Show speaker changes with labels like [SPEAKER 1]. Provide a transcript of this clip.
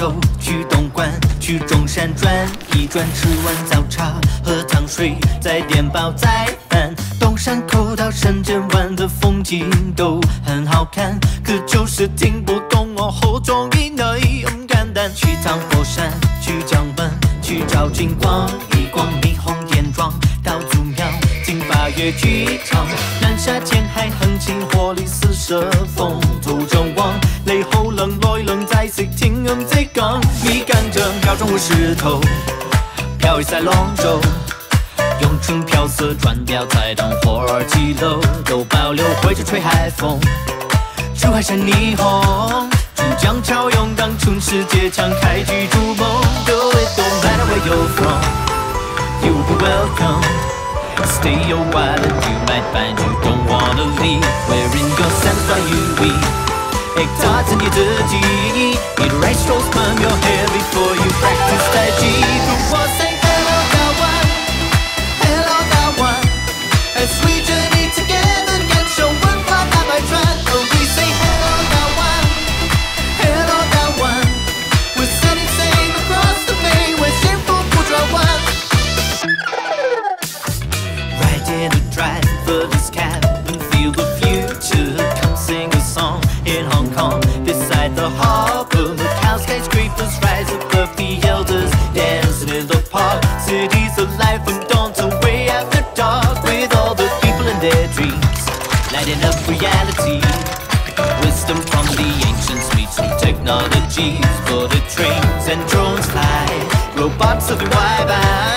[SPEAKER 1] 州，去东莞，去中山转一转，吃完早茶喝糖水，再点包再饭。东山口到深圳湾的风景都很好看，可就是听不懂我口中的内咁简单。去趟佛山，去江门，去找金逛一逛霓虹点妆，到祖庙进八月剧场，南下前海横琴火力四射風途中望，你好冷來冷再識聽咁即講，米干正高中湖石頭，飄逸在龍舟。永春飄色轉標才當火兒起樓，都保留會着吹海風。珠海山霓虹，珠江潮湧，當春世界敞開居住夢。Do it, don't matter where you're from, you'll be welcome. Stay a while and you might find you don't wanna leave. Wearing your sense while you weep. Expat你自己，Eat rice rolls, perm your hair before you practice Tai Chi. 如果 say hello 台湾 ，hello 台湾 ，as we journey together， 感受文化大百川。Oh we say hello 台湾 ，hello 台湾 ，we're setting sail across the bay， 为幸福不转弯。Ride in the drive for this cab and feel the future. Come sing a song in Hong Kong beside the harbor. The cow skyscrapers rise above the elders, dancing in the park. Cities alive from dawn to way after dark, with all the people and their dreams lighting up reality. Wisdom from the ancients meets new technologies. For the trains and drones fly, robots of the Wi-Fi.